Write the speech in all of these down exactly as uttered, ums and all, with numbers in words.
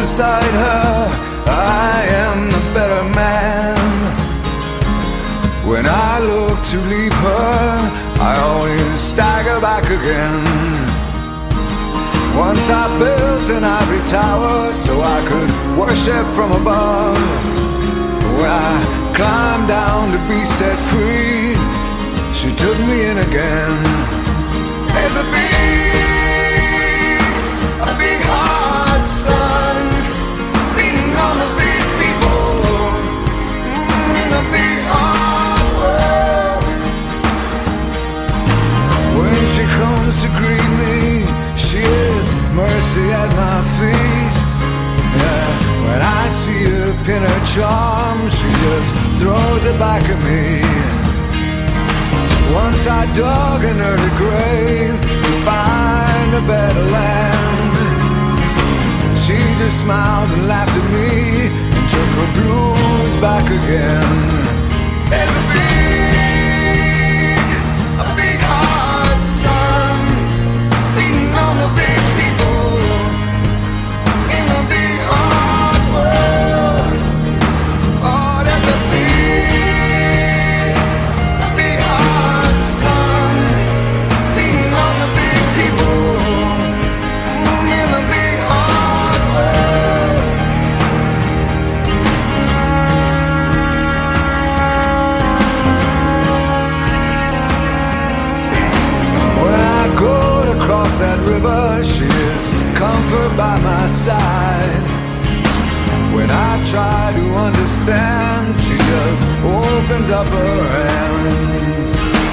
beside her, I am the better man. When I look to leave her, I always stagger back again. Once I built an ivory tower so I could worship from above. When I climbed down to be set free, she took me in again. There's a big, a big hot sun beating on the big people in the big hard world. When she comes to greet me, she is mercy at my feet. Yeah, when I see her pin her charm, she just throws it back at me. Once I dug an early grave to find a better land. She just smiled and laughed at me and took her blues back again. There's a big, a big hot sun beating on the big people in the big hard world. Oh, there's a big, a big hot sun beating on the big people in the big hard world. When I go to cross that river, she is comfort by my side. When I try to understand, she just opens up her hands.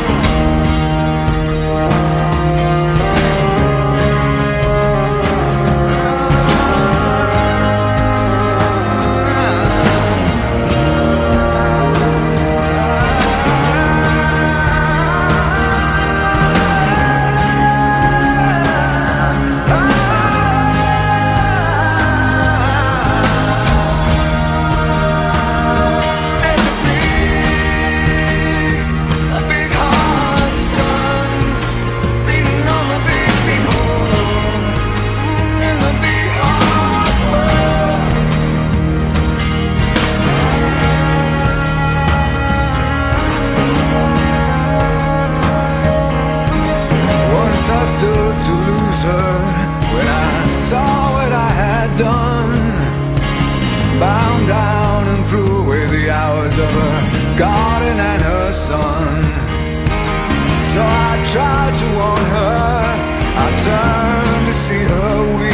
I stood to lose her when I saw what I had done. Bound down and threw away the hours of her garden and her son. So I tried to warn her, I turned to see her weep.